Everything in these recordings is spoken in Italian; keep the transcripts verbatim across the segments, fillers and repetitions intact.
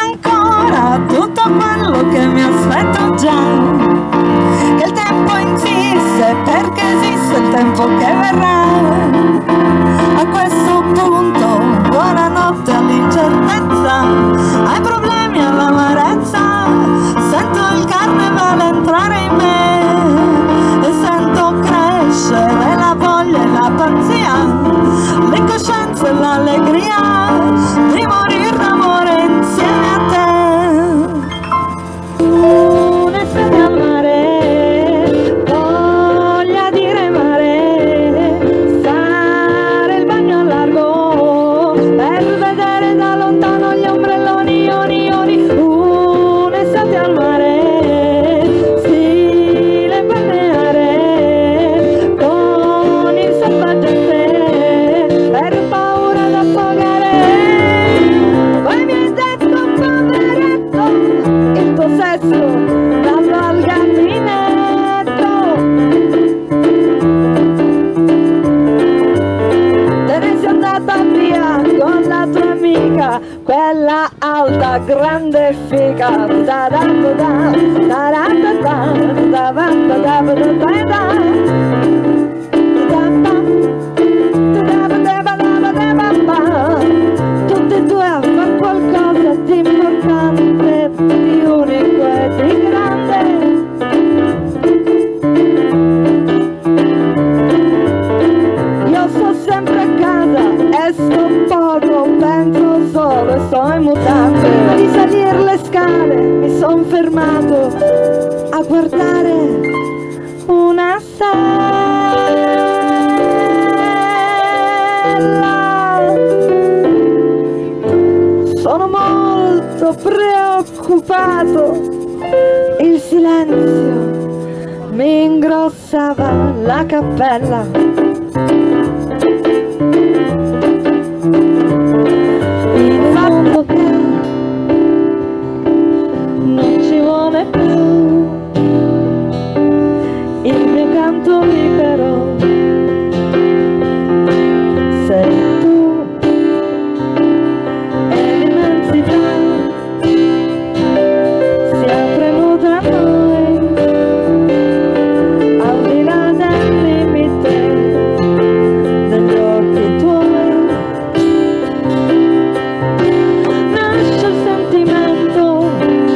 ancora tutto quello che mi aspetto già, che il tempo insiste perché esiste il tempo che verrà. A questo punto buonanotte all'incertezza, ai problemi, all'amarezza, sento il carnevale entrare in me e sento crescere la voglia e la pazzia, l'incoscienza e l'allegria di morir d'amore insieme a te. Un'estate al mare, voglia di remare, fare il bagno al largo per vedere da lontano gli ombrelloni, ioni, ioni. Un'estate al mare, stile balneare, con il salvagente per paura d'affogare. Poi mi hai detto, poveretto, il tuo sesso dallo al gabinetto, te ne sei andata via con la tua amica, quella alta, grande e figa. Da da da da da da da da da da da da. Tutti e due a fare qualcosa di importante, di unico e di grande. Io sto sempre a casa e sto poco, penso solo e sto in mutande. Prima di salire le scale mi son fermato a guardare una stella. Sono molto preoccupato, il silenzio mi ingrossava la cappella. In fondo che non ci vuole più il mio canto libero, sei tu e l'immensità si aprono tra noi, al di là del limite degli occhi tuoi. Nasce il sentimento,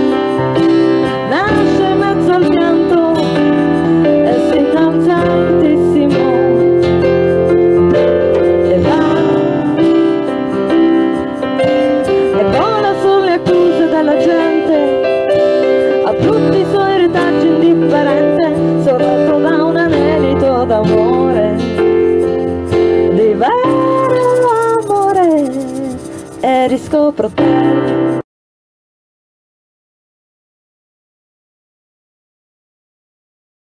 nasce in mezzo al pianto e si innalza altissimo e va e vola sulle accuse della gente, a tutti i suoi retaggi indifferente, sorretto da un anelito d'amore, di vero amore, e riscopro te.